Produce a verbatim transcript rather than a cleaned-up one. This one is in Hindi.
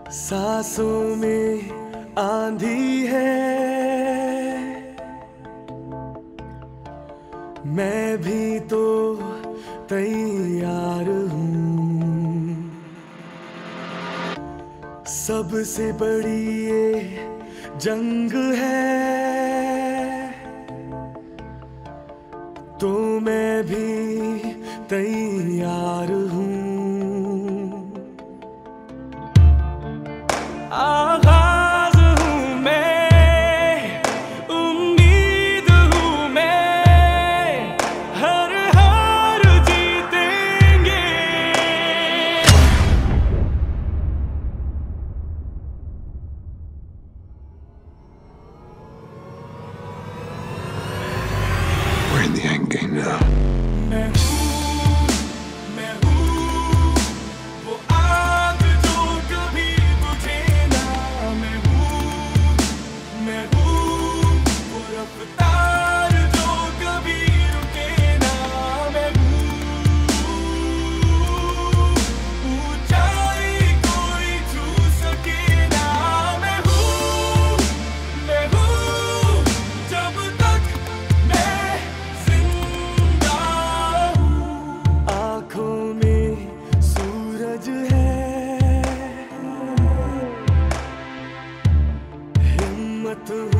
सांसों में आंधी है, मैं भी तो तैयार हूँ। सबसे बड़ी ये जंग है, तो मैं भी तैयार हूँ। आगाज हूँ मैं, उम्मीद हूँ मैं, हर हार जीतेंगे। We're in the endgame now. मैं हूँ, मैं हूँ, वो आग जो कभी बुझे ना। मैं हूँ, मैं हूँ, वो रफ्तार जो कभी रुके ना। मैं हूँ, ऊंचाई कोई छू सके ना। मैं हूँ, मैं हूँ, जब तक मैं जिंदा हूँ। आँखों में सूरज है, हिम्मत